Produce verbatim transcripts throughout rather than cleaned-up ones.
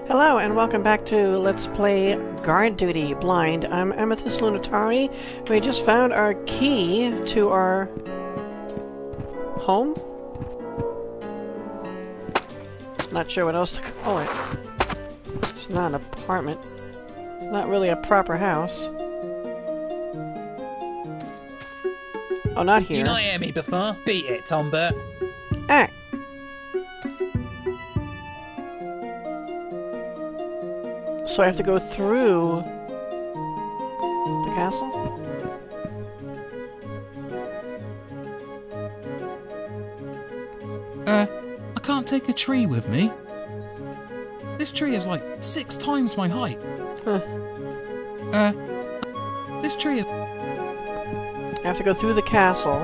Hello and welcome back to Let's Play Guard Duty Blind. I'm Amethyst Lunatari. We just found our key to our home? Not sure what else to call it. It's not an apartment. Not really a proper house. Oh, not here. You not hear me before? Beat it, Tombert. Ah! So I have to go through the castle? Uh, I can't take a tree with me. This tree is like six times my height. Huh. Uh, this tree is... I have to go through the castle.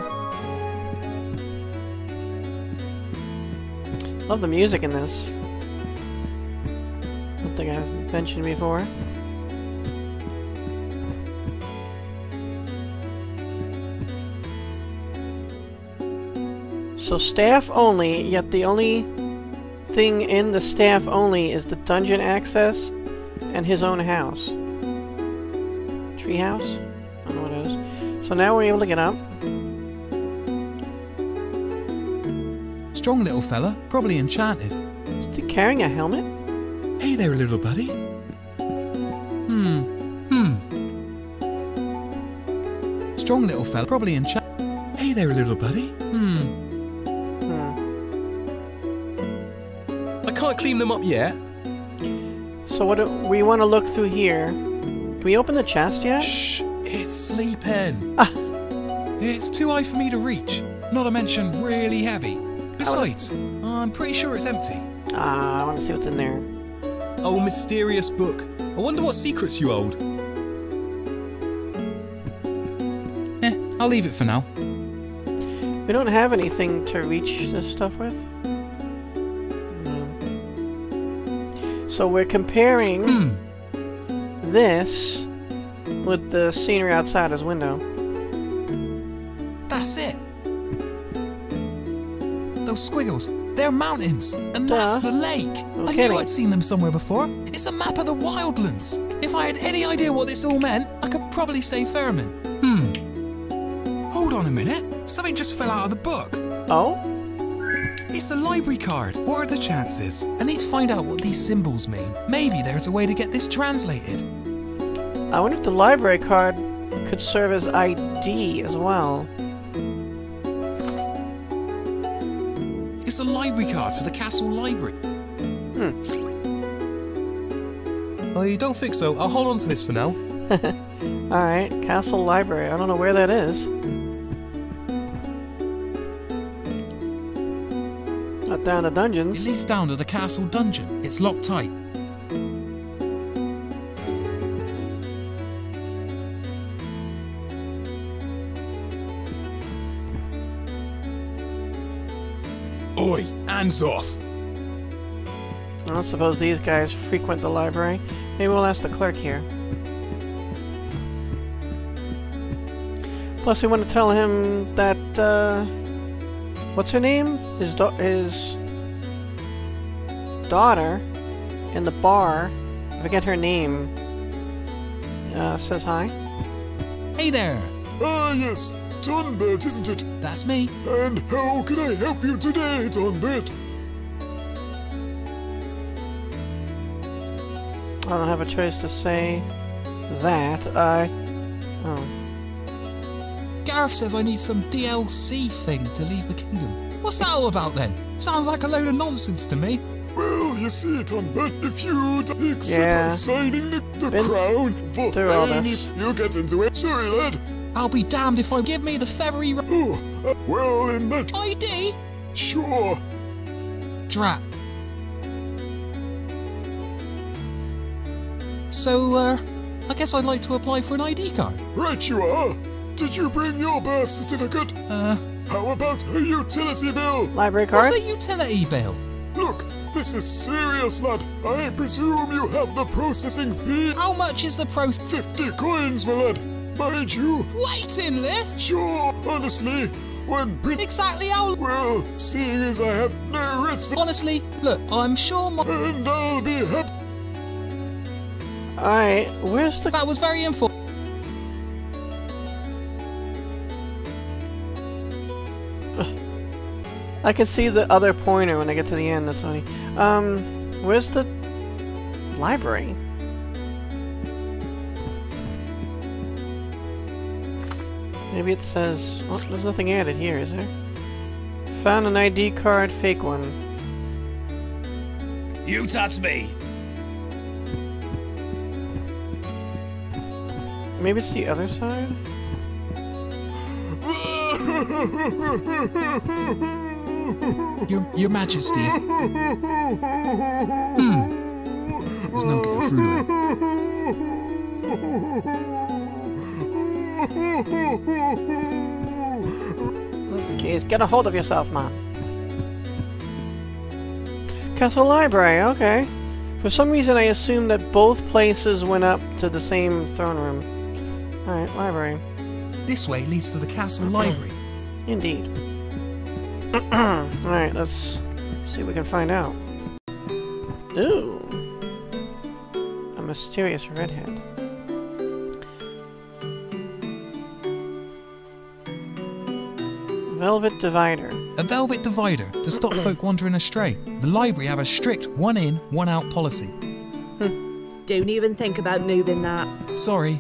Love the music in this. I don't think I've mentioned before. So staff only, yet the only thing in the staff only is the dungeon access and his own house. Tree house? I don't know what it is. So now we're able to get up. Strong little fella, probably enchanted. Is he carrying a helmet? Hey there, little buddy. Hmm. Hmm. Strong little fella, probably enchanted. Hey there, little buddy. Hmm. Hmm. I can't clean them up yet. So what do we want to look through here? Can we open the chest yet? Shh, it's sleeping. Ah. It's too high for me to reach. Not to mention really heavy. Besides, I'm pretty sure it's empty. Ah, I want to see what's in there. Oh, mysterious book. I wonder what secrets you hold. Eh, I'll leave it for now. We don't have anything to reach this stuff with. No. So we're comparing Hmm. this with the scenery outside his window. That's it. Those squiggles, they're mountains, and Duh. that's the lake. No I kidding. knew I'd seen them somewhere before. It's a map of the wildlands. If I had any idea what this all meant, I could probably say Fairman. Hmm. Hold on a minute. Something just fell out of the book. Oh? It's a library card. What are the chances? I need to find out what these symbols mean. Maybe there's a way to get this translated. I wonder if the library card could serve as I D as well. It's a library card for the castle library. Hmm. I don't think so. I'll hold on to this for now. Alright, castle library. I don't know where that is. Not down the dungeons. It leads down to the castle dungeon. It's locked tight. Oi, hands off! I don't suppose these guys frequent the library. Maybe we'll ask the clerk here. Plus, we want to tell him that, uh... what's her name? His, da his daughter in the bar, I forget her name, uh, says hi. Hey there! Ah, yes, Tonbert, isn't it? That's me. And how can I help you today, Tonbert? I don't have a choice to say that. I... Oh. Gareth says I need some D L C thing to leave the kingdom. What's that all about then? Sounds like a load of nonsense to me. Well, you see, Tonbert, if you accept Yeah. signing the, the Been crown for through all Amy, this. you get into it. Sorry, lad. I'll be damned if I give me the feathery r- Oh, uh, well, in that... I D? Sure. Drat. So, uh, I guess I'd like to apply for an I D card. Right you are. Did you bring your birth certificate? Uh, How about a utility bill? Library card? what's a utility bill? Look, this is serious, lad. I presume you have the processing fee. How much is the pros- Fifty coins, my lad. Mind you, waiting list? sure, honestly, when print... Exactly how- Well, seeing as I have no rest for... Honestly, look, I'm sure my- And I'll be happy... Alright, where's the... That was very informative. I can see the other pointer when I get to the end, that's funny. Um, where's the library? Maybe it says... Oh, there's nothing added here, is there? Found an I D card, fake one. You touch me! Maybe it's the other side? Your, your Majesty. Hmm. There's no getting through there. Jeez, get a hold of yourself, man. Castle Library, okay. For some reason I assumed that both places went up to the same throne room. Alright, library. This way leads to the castle library. Indeed. Alright, let's see what we can find out. Ooh. A mysterious redhead. Velvet divider. A velvet divider to stop folk wandering astray. The library have a strict one in, one out policy. Don't even think about moving that. Sorry.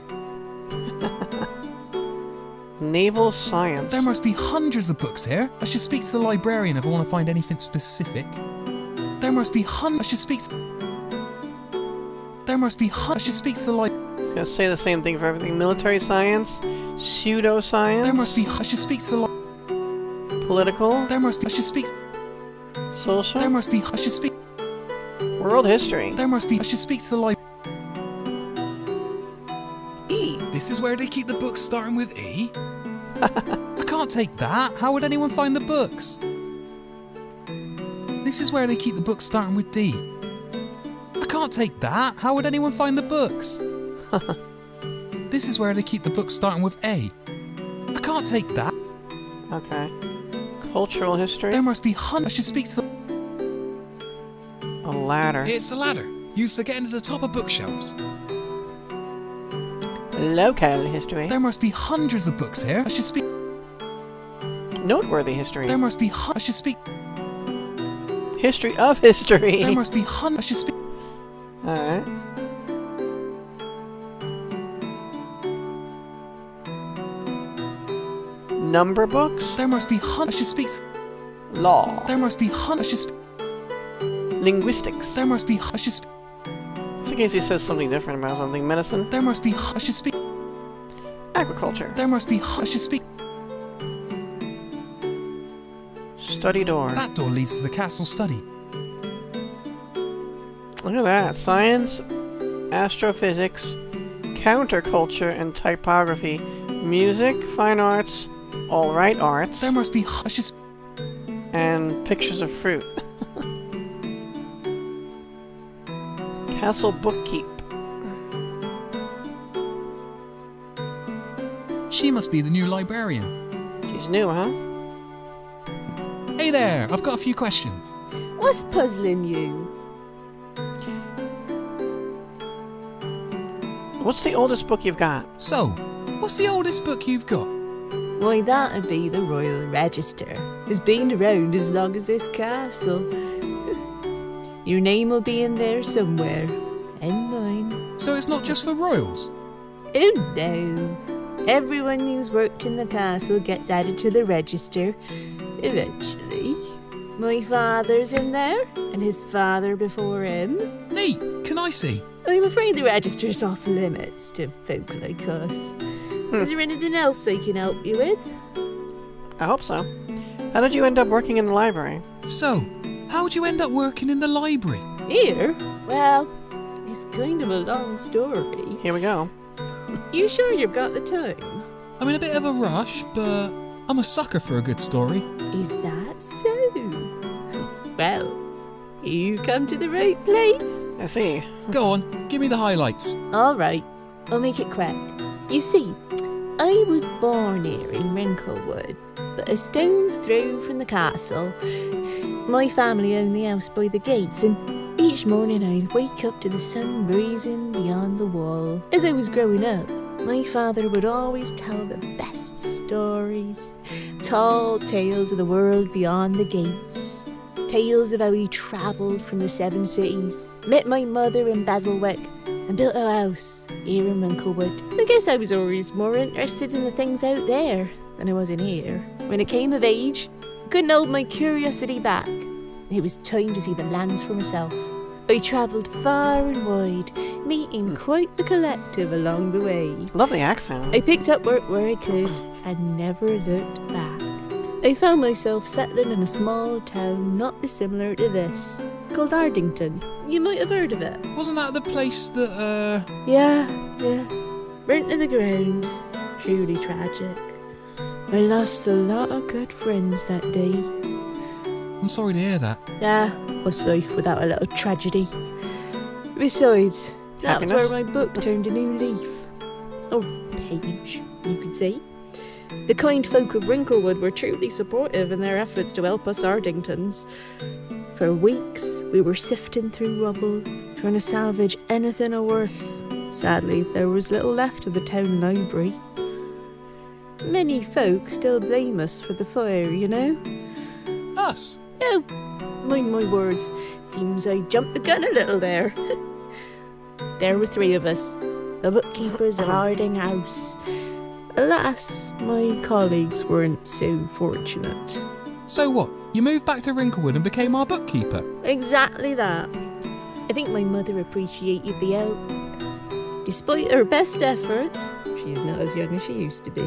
Naval science. There must be hundreds of books here. I should speak to the librarian if I want to find anything specific. There must be hundreds. I should speak to... There must be hundreds. I should speak to the li... I was gonna say the same thing for everything. Military science, pseudoscience. There must be... I should speak to the li... Political. There must be... I should speak... Social. There must be... I should speak... World history. There must be... I should speak to the li... E. This is where they keep the books starting with E? I can't take that. How would anyone find the books? This is where they keep the books starting with D. I can't take that. How would anyone find the books? This is where they keep the books starting with A. I can't take that. Okay. Cultural history. There must be hundreds. I should speak to... A ladder. It's a ladder, used to get into the top of bookshelves. Local history. There must be hundreds of books here. I should speak... Noteworthy history. There must be hun- I should speak... History of history. There must be hundreds. I should speak... Alright. Number books? There must be hundreds. I should speak... Law. There must be hundreds. I should speak... Linguistics. There must be... I should speak... Just in case he says something different about something. Medicine. There must be... I should speak... Agriculture. There must be... I should speak... Study door. That door leads to the castle study. Look at that. Science, astrophysics, counterculture, and typography. Music, fine arts, alright arts. There must be... I should... And pictures of fruit. Castle bookkeep. She must be the new librarian. She's new, huh? Hey there, I've got a few questions. What's puzzling you? What's the oldest book you've got? So, what's the oldest book you've got? Why, that'd be the Royal Register. It's been around as long as this castle. Your name will be in there somewhere. And mine. So it's not just for royals? Oh no. Everyone who's worked in the castle gets added to the register. Eventually. My father's in there, and his father before him. Neat! Can I see? I'm afraid the register's off limits to folk like us. Hmm. Is there anything else I can help you with? I hope so. How did you end up working in the library? So, how'd you end up working in the library? Here? Well, it's kind of a long story. Here we go. You sure you've got the time? I'm in a bit of a rush, but I'm a sucker for a good story. Is that so? Well, you come to the right place. I see. Go on, give me the highlights. All right, I'll make it quick. You see, I was born here in Wrinklewood, but a stone's throw from the castle. My family owned the house by the gates, and each morning I'd wake up to the sun rising beyond the wall. As I was growing up, my father would always tell the best stories, tall tales of the world beyond the gates, tales of how he travelled from the seven cities, met my mother in Basilwick, and built a house here in Wrinklewood. I guess I was always more interested in the things out there than I was in here. When I came of age, I couldn't hold my curiosity back. It was time to see the lands for myself. I travelled far and wide, meeting quite the collective along the way. Lovely accent. I picked up work where I could and never looked back. I found myself settling in a small town not dissimilar to this, called Ardington. You might have heard of it. Wasn't that the place that, uh... Yeah, yeah. Burnt to the ground. Truly tragic. I lost a lot of good friends that day. I'm sorry to hear that. Ah, what's life without a little tragedy? Besides, that was where my book turned a new leaf. Or page, you could say. The kind folk of Wrinklewood were truly supportive in their efforts to help us Ardingtons. For weeks, we were sifting through rubble, trying to salvage anything of worth. Sadly, there was little left of the town library. Many folk still blame us for the fire, you know? Us? Oh, mind my words. Seems I jumped the gun a little there. There were three of us, the bookkeepers of Arding House. Alas, my colleagues weren't so fortunate. So what? You moved back to Wrinklewood and became our bookkeeper? Exactly that. I think my mother appreciated the help. Despite her best efforts, she's not as young as she used to be.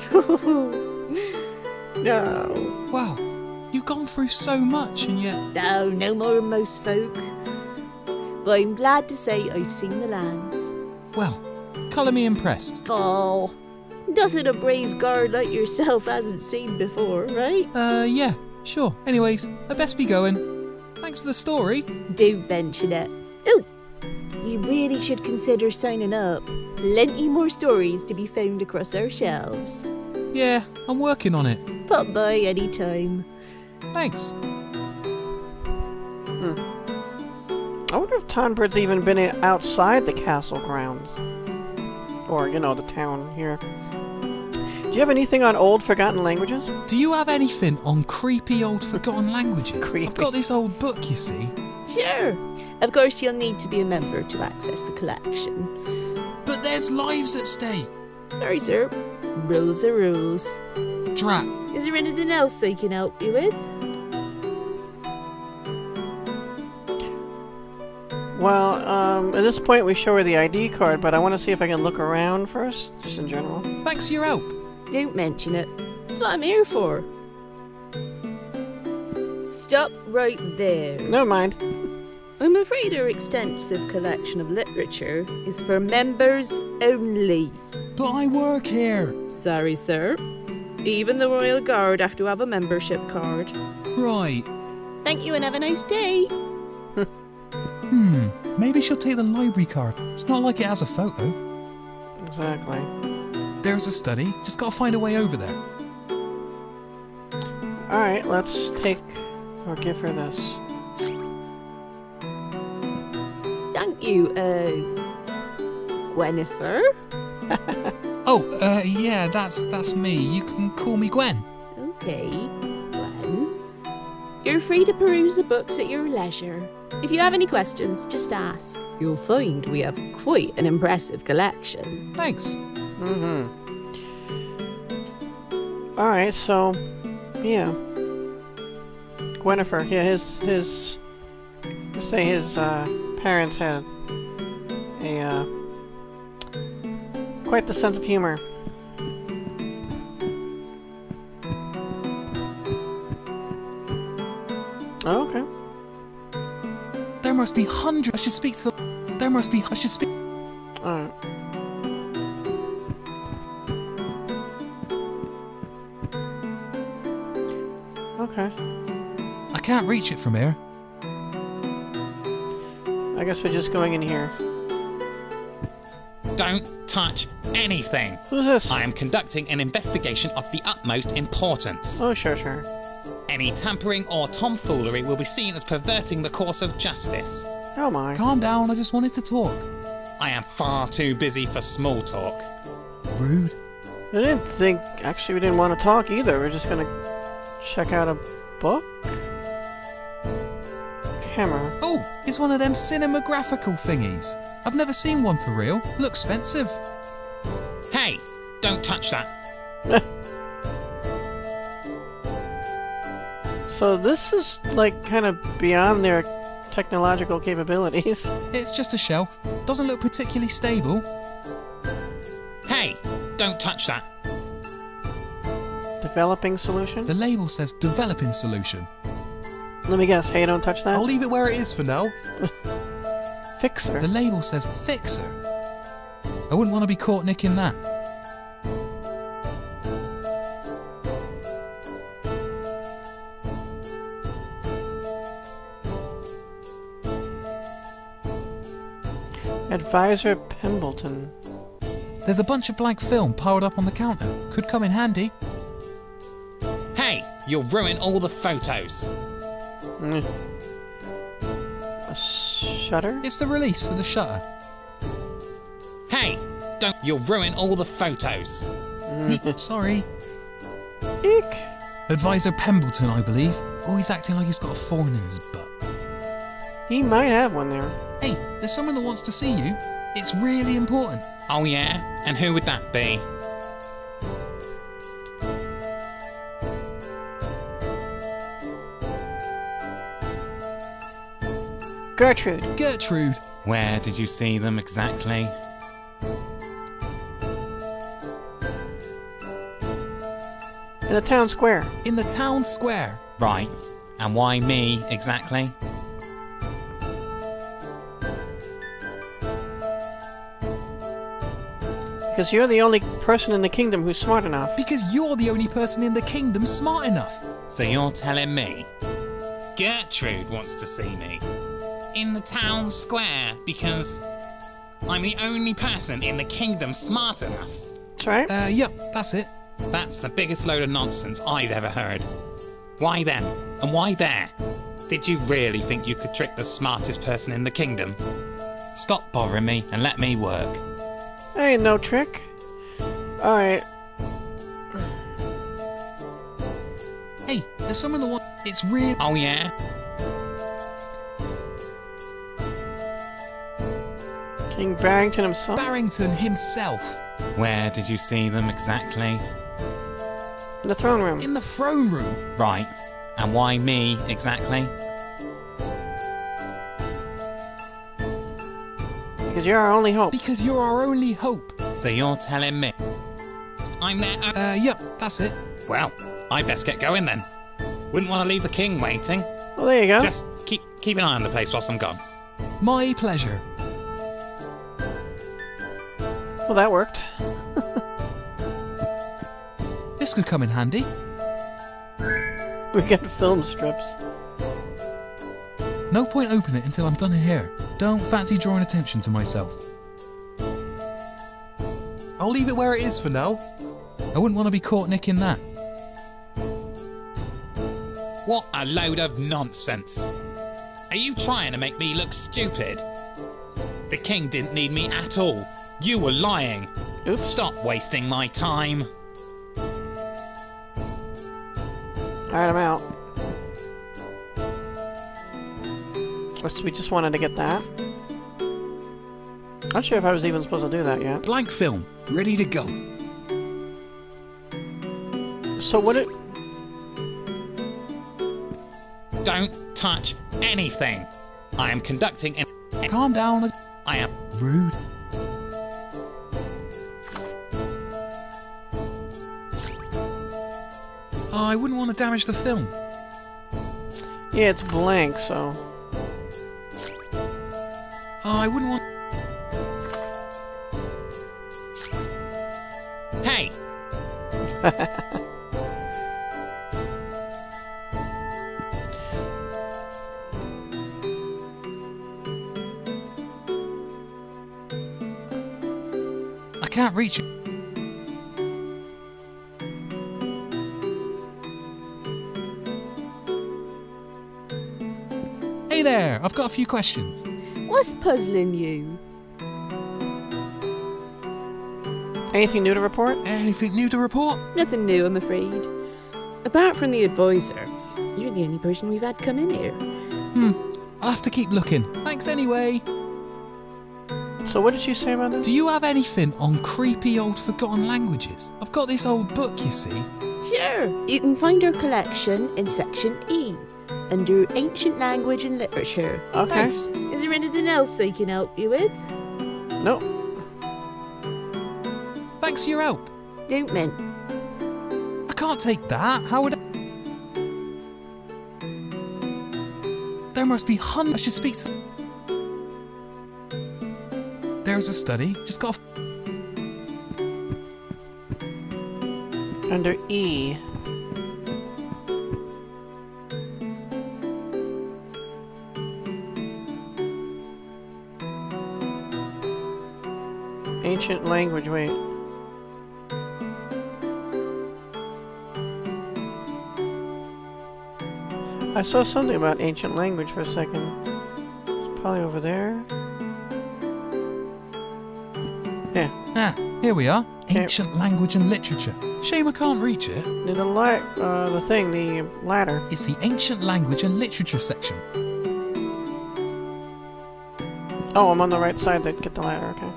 No. Wow, you've gone through so much and yet... No, no more than most folk. But I'm glad to say I've seen the lands. Well, colour me impressed. Oh, nothing a brave guard like yourself hasn't seen before, right? Uh, yeah, sure. Anyways, I best be going. Thanks for the story. Don't mention it. Oh, you really should consider signing up. Plenty more stories to be found across our shelves. Yeah, I'm working on it. Pop by any time. Thanks. Hmm. I wonder if Tonbrid's even been outside the castle grounds. Or, you know, the town here. Do you have anything on old forgotten languages? Do you have anything on creepy old forgotten languages? Creepy. I've got this old book, you see. Sure. Of course, you'll need to be a member to access the collection. But there's lives at stake. Sorry, sir. Rules are rules. Drat. Is there anything else I can help you with? Well, um, at this point we show her the I D card, but I want to see if I can look around first, just in general. Thanks for your help. Don't mention it. That's what I'm here for. Stop right there. Never mind. I'm afraid our extensive collection of literature is for members only. But I work here. Sorry, sir. Even the Royal Guard have to have a membership card. Right. Thank you and have a nice day. Hmm, maybe she'll take the library card. It's not like it has a photo. Exactly. There's a study. Just gotta find a way over there. Alright, let's take or give her this. Thank you, uh... Gwenifer? Oh, uh, yeah, that's that's me. You can call me Gwen. Okay, Gwen. You're free to peruse the books at your leisure. If you have any questions, just ask. You'll find we have quite an impressive collection. Thanks. Mm-hmm. Alright, so, yeah. Gwenifer, yeah, his, his, let's say his, uh, parents had a, uh, quite the sense of humor. Oh, okay. There must be hundreds. I should speak to... There must be... I should speak... Alright. Okay. I can't reach it from here. I guess we're just going in here. Don't touch anything. Who's this? I am conducting an investigation of the utmost importance. Oh, sure, sure. Any tampering or tomfoolery will be seen as perverting the course of justice. Oh my. Calm down, I just wanted to talk. I am far too busy for small talk. Rude. I didn't think... Actually, we didn't want to talk either. We're just gonna check out a book? Camera. Oh, it's one of them cinematographical thingies. I've never seen one for real. Looks expensive. Hey, don't touch that. So this is, like, kind of beyond their technological capabilities. It's just a shelf. Doesn't look particularly stable. Hey, don't touch that. Developing solution? The label says developing solution. Let me guess. Hey, don't touch that? I'll leave it where it is for now. Fixer. The label says fixer. I wouldn't want to be caught nicking that. Advisor Pembleton. There's a bunch of blank film piled up on the counter. Could come in handy. Hey, you'll ruin all the photos. Mm. A shutter? It's the release for the shutter. Hey, don't. You'll ruin all the photos. Eek, sorry. Eek. Advisor Pembleton, I believe. Oh, he's acting like he's got a thorn in his butt. He might have one there. Hey, there's someone that wants to see you. It's really important. Oh yeah? And who would that be? Gertrude. Gertrude. Where did you see them exactly? In the town square. In the town square. Right. And why me exactly? Because you're the only person in the kingdom who's smart enough. Because you're the only person in the kingdom smart enough. So you're telling me Gertrude wants to see me in the town square because I'm the only person in the kingdom smart enough? That's right. Uh, yep, that's it. That's the biggest load of nonsense I've ever heard. Why them? And why there? Did you really think you could trick the smartest person in the kingdom? Stop bothering me and let me work. Ain't no trick. Alright. Hey, there's someone that wants... It's real... Oh yeah? King Barrington himself? Barrington himself. Where did you see them exactly? In the throne room. In the throne room. Right. And why me exactly? Because you're our only hope. Because you're our only hope. So you're telling me I'm there? Uh, yep, that's it. Well, I best get going then. Wouldn't want to leave the king waiting. Well, there you go. Just keep keep an eye on the place whilst I'm gone. My pleasure. Well, that worked. This could come in handy. We got film strips. No point opening it until I'm done in here. Don't fancy drawing attention to myself. I'll leave it where it is for now. I wouldn't want to be caught nicking that. What a load of nonsense. Are you trying to make me look stupid? The king didn't need me at all. You were lying. Oops. Stop wasting my time. Alright, I'm out. Guess we just wanted to get that. Not sure if I was even supposed to do that yet. Blank film, ready to go. So what it... Don't touch anything. I am conducting an... Calm down. I am... Rude. Oh, I wouldn't want to damage the film. Yeah, it's blank, so... Oh, I wouldn't want... Hey! I can't reach it. Hey there, I've got a few questions. What's puzzling you? Anything new to report? Anything new to report? Nothing new, I'm afraid. Apart from the advisor, you're the only person we've had come in here. Hmm, I'll have to keep looking. Thanks anyway. So what did she say about this? Do you have anything on creepy old forgotten languages? I've got this old book, you see. Sure. You can find our collection in section E, under Ancient Language and Literature. Okay. Thanks. Is there anything else I can help you with? Nope. Thanks for your help. Don't mint. I can't take that. How would I... There must be hundreds. I should speak to... There's a study. Just got... Under E. Ancient language, wait. I saw something about ancient language for a second. It's probably over there. Yeah. Ah, here we are. Okay. Ancient language and literature. Shame I can't reach it. Near the light, uh, the thing, the ladder. It's the ancient language and literature section. Oh, I'm on the right side to get the ladder, okay.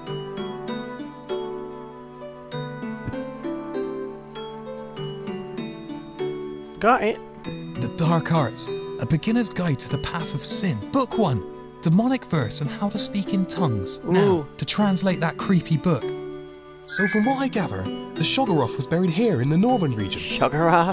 Got it. The Dark Arts, a beginner's guide to the path of sin. Book one, demonic verse and how to speak in tongues. Ooh. Now, to translate that creepy book. So from what I gather, the Shoggoth was buried here in the northern region. Shoggoth.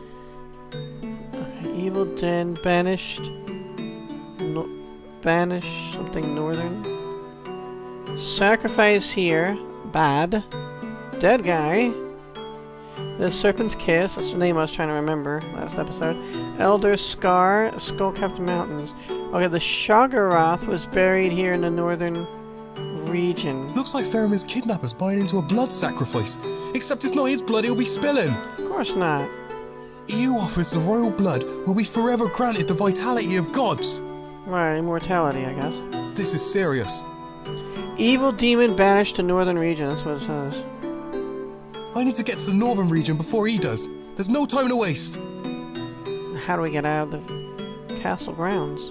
Okay, evil den, banished. No, banish something northern. Sacrifice here. Bad. Dead guy. The Serpent's Kiss, that's the name I was trying to remember last episode. Elder Scar, Skull-Capped Mountains. Okay, the Shoggoth was buried here in the northern region. Looks like Faramir's kidnappers buying into a blood sacrifice. Except it's not his blood he'll be spilling. Of course not. He who offers the royal blood will be forever granted the vitality of gods. Right, immortality, I guess. This is serious. Evil demon banished to northern region, that's what it says. I need to get to the northern region before he does. There's no time to waste. How do we get out of the castle grounds?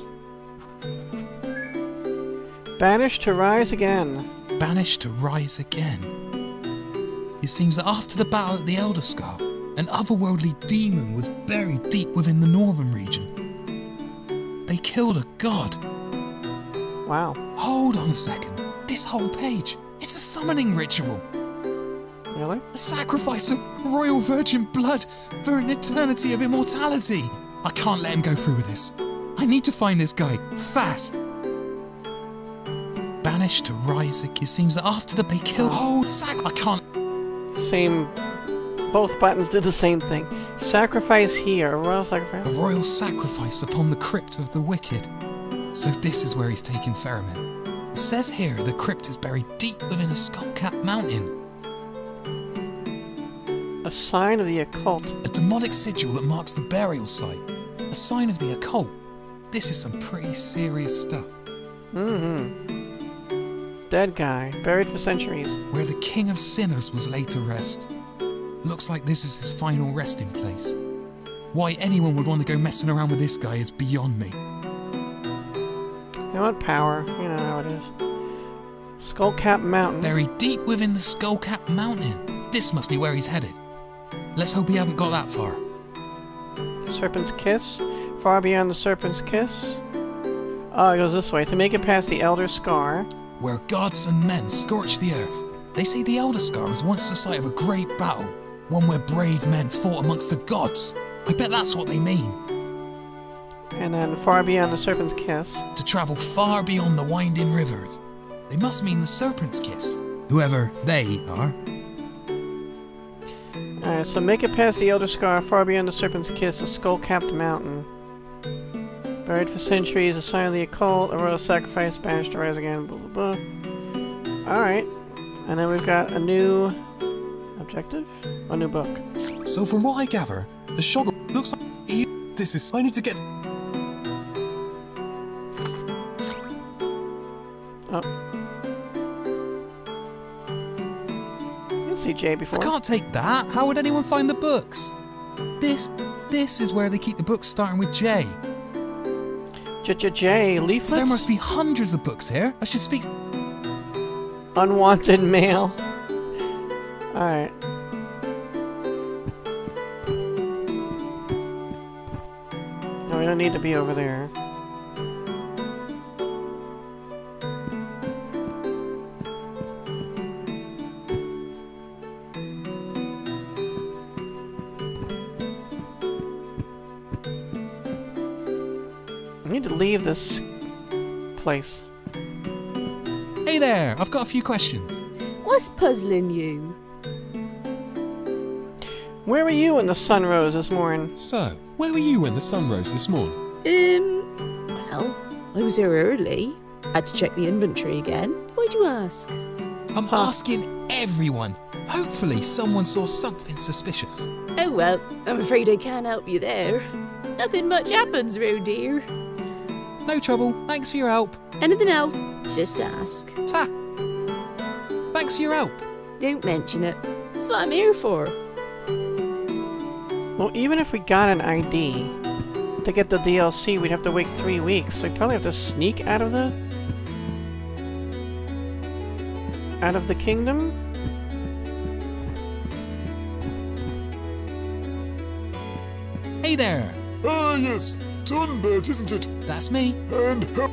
Banished to rise again. Banished to rise again. It seems that after the battle at the Elder Scar, an otherworldly demon was buried deep within the northern region. They killed a god. Wow. Hold on a second. This whole page, it's a summoning ritual. Really? A sacrifice of royal virgin blood for an eternity of immortality. I can't let him go through with this. I need to find this guy, fast. Banished to rise again. It seems that after the they killed hold sac I can't Same. Both buttons did the same thing. Sacrifice here. A royal a sacrifice. royal sacrifice upon the crypt of the wicked. So this is where he's taken Faramir. It says here the crypt is buried deep within a skull-capped mountain. A sign of the occult. A demonic sigil that marks the burial site. A sign of the occult. This is some pretty serious stuff. Mm-hmm. Dead guy. Buried for centuries. Where the king of sinners was laid to rest. Looks like this is his final resting place. Why anyone would want to go messing around with this guy is beyond me. They want power. You know how it is. Skull-Capped Mountain. Buried deep within the skull-capped mountain. This must be where he's headed. Let's hope he hasn't got that far. Serpent's Kiss. Far beyond the Serpent's Kiss. Oh, it goes this way. To make it past the Elder Scar. Where gods and men scorch the earth. They say the Elder Scar was once the site of a great battle. One where brave men fought amongst the gods. I bet that's what they mean. And then far beyond the Serpent's Kiss. To travel far beyond the winding rivers. They must mean the Serpent's Kiss. Whoever they are. Alright, so make it past the Elder Scar, far beyond the Serpent's Kiss, a skull-capped mountain. Buried for centuries, a sign of the occult, a royal sacrifice, banished to rise again, blah blah blah. Alright. And then we've got a new objective? A new book. So from what I gather, the Shoggle looks like he, this is. I need to get. Oh. I see Jay before. I can't take that. How would anyone find the books? This, this is where they keep the books starting with J. J-J-J leaflets? There must be hundreds of books here. I should speak. Unwanted mail. Alright. No, we don't need to be over there. I need to leave this place. Hey there, I've got a few questions. What's puzzling you? Where were you when the sun rose this morning? So, where were you when the sun rose this morning? Um, well, I was here early. Had to check the inventory again. Why'd you ask? I'm Huh. asking everyone. Hopefully someone saw something suspicious. Oh well, I'm afraid I can't help you there. Nothing much happens round here. No trouble, thanks for your help. Anything else? Just ask. Ta! Thanks for your help. Don't mention it. That's what I'm here for. Well, even if we got an I D to get the D L C, we'd have to wait three weeks. So we'd probably have to sneak out of the... out of the kingdom? Hey there, Ah, yes. Tunbert, isn't it? that's me. And how...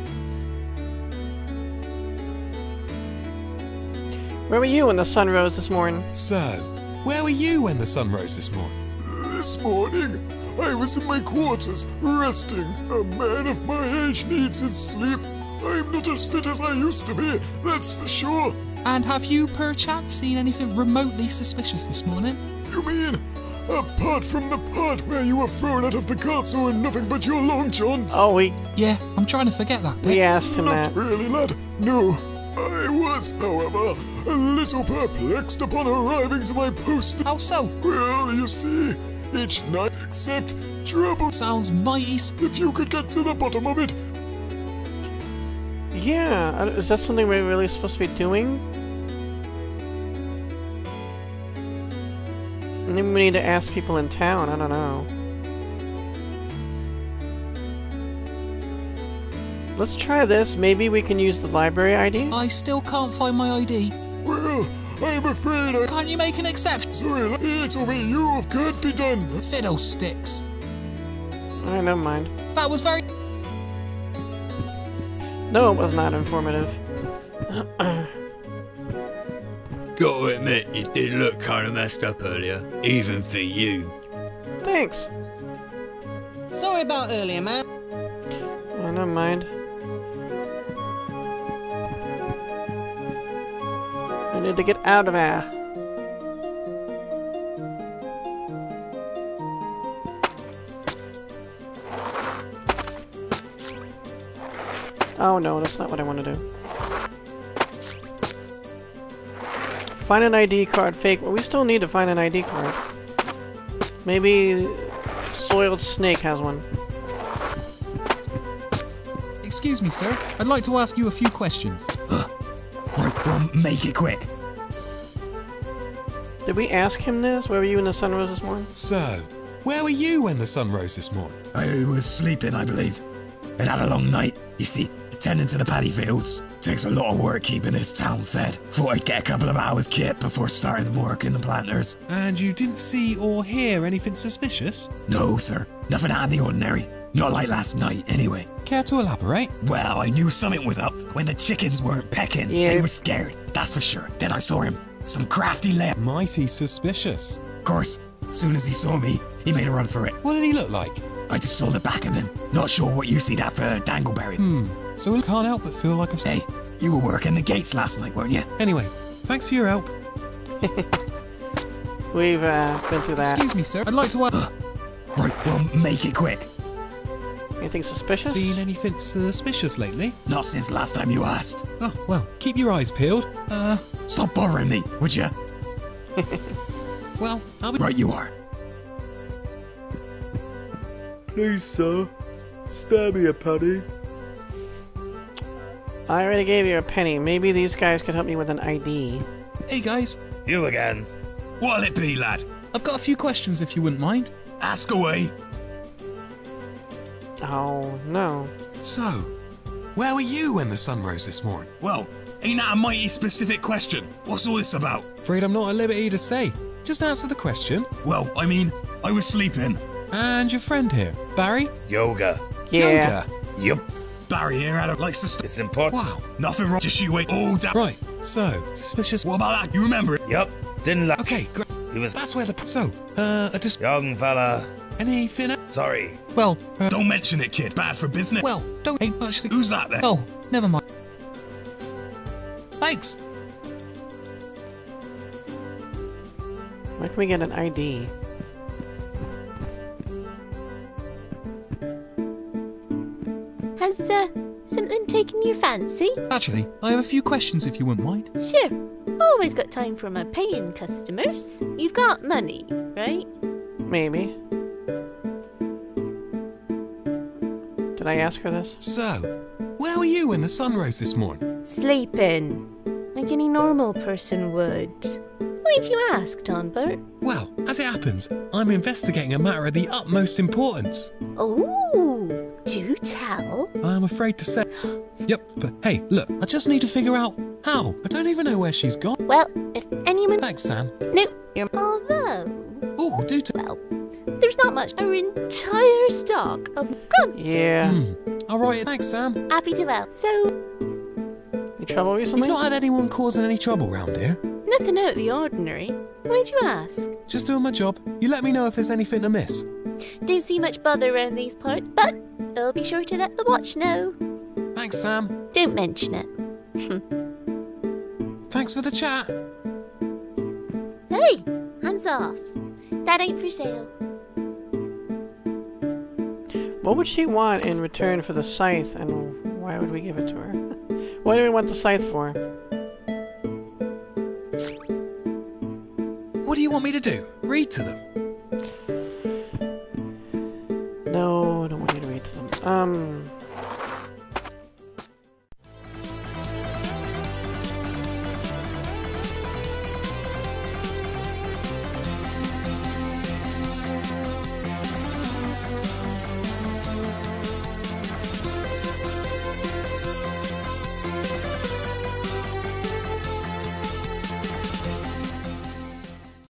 Where were you when the sun rose this morning? So, where were you when the sun rose this morning? This morning, I was in my quarters, resting. A man of my age needs his sleep. I'm not as fit as I used to be, that's for sure. And have you perchance seen anything remotely suspicious this morning? You mean, apart from the part where you were thrown out of the castle and nothing but your long johns? Oh, we Yeah, I'm trying to forget that bit. we asked him Not that. really, lad. No. I was, however, a little perplexed upon arriving to my post. How so? Well, you see, each night except trouble. Sounds mighty s- If you could get to the bottom of it, Yeah, uh, is that something we're really supposed to be doing? Maybe we need to ask people in town, I don't know. Let's try this, maybe we can use the library I D? I still can't find my I D. well, I'm afraid I... Can't you make an exception? Sorry, lad. It'll be you can't be done. Fiddlesticks. Alright, never mind. That was very... No, it was not informative. Gotta admit, you did look kinda messed up earlier, even for you. Thanks. Sorry about earlier, man. Oh, never mind. I need to get out of there. Oh no, that's not what I want to do. Find an I D card fake. Well, we still need to find an I D card. Maybe Soiled Snake has one. Excuse me, sir. I'd like to ask you a few questions. Right, well, make it quick. Did we ask him this? Where were you in the sun rose this morning? So, where were you when the sun rose this morning? I was sleeping, I believe. And had a long night. You see, tending to the paddy fields takes a lot of work keeping this town fed. Thought I'd get a couple of hours kit before starting the work in the planters. And you didn't see or hear anything suspicious? No, sir. Nothing out of the ordinary. Not like last night, anyway. Care to elaborate? Well, I knew something was up when the chickens weren't pecking. Yeah. They were scared, that's for sure. Then I saw him. Some crafty lad. Mighty suspicious. Of course, as soon as he saw me, he made a run for it. What did he look like? I just saw the back of him. Not sure what you see that for Dangleberry. Hmm. So we can't help but feel like a... Hey, you were working the gates last night, weren't you? Anyway, thanks for your help. We've uh, been through that. Excuse me, sir. I'd like to ask... Right, well, make it quick. Anything suspicious? Seen anything suspicious lately? Not since last time you asked. Oh, well, keep your eyes peeled. Uh, Stop bothering me, would you? Well, I'll be Right you are. Please, sir, spare me a penny. I already gave you a penny. Maybe these guys could help me with an I D. Hey guys, You again. What'll it be, lad? I've got a few questions if you wouldn't mind. Ask away. Oh, no. So, where were you when the sun rose this morning? Well, ain't that a mighty specific question? What's all this about? Afraid I'm not at liberty to say. Just answer the question. Well, I mean, I was sleeping. And your friend here, Barry? Yoga. Yeah. Yoga. Yup. Barry here had a likes to st- It's important. Wow. Nothing wrong, just you wait all down. Right, so, suspicious. What about that? You remember it? Yup. Didn't like. Okay, great. He was That's where the. So, uh, a dis- young fella. anything? Sorry. Well, uh, Don't mention it, kid. Bad for business. well, don't ain't much the. Who's that then? Oh, never mind. Thanks. Where can we get an I D? Has uh, something taken your fancy? Actually, I have a few questions if you wouldn't mind. Sure. Always got time for my paying customers. You've got money, right? Maybe. Did I ask her this? So, where were you when the sun rose this morning? Sleeping. Like any normal person would. Why'd you ask, Donbert? Well, as it happens, I'm investigating a matter of the utmost importance. Oh, do tell. I'm afraid to say. Yep, but hey, look, I just need to figure out how. I don't even know where she's gone. Well, if anyone... Thanks, Sam. No, you're... Although... Oh, do tell. Well, there's not much. Our entire stock of... Come, Yeah. Hmm. All right, thanks, Sam. happy to help. So, Any trouble You've recently? not had anyone causing any trouble round here. nothing out of the ordinary. Why'd you ask? Just doing my job. You let me know if there's anything amiss. Don't see much bother around these parts, but I'll be sure to let the watch know. Thanks, Sam. Don't mention it. Thanks for the chat. Hey, hands off. That ain't for sale. What would she want in return for the scythe, and why would we give it to her? What do we want the scythe for? What do you want me to do? Read to them? No, I don't want you to read to them. Um...